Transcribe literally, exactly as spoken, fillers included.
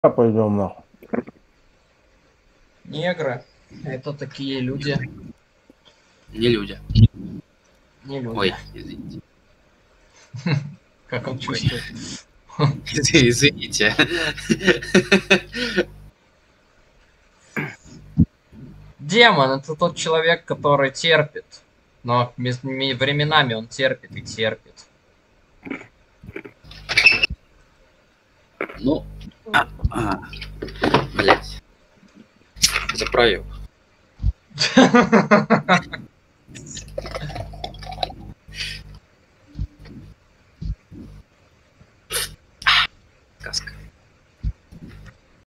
Пойдем нахуй. Негры. Это такие люди. Не люди. Не люди. Ой, извините. Как он чувствует. Извините. Демон — это тот человек, который терпит. Но временами он терпит и терпит. Ну, а, а, блять. Заправил.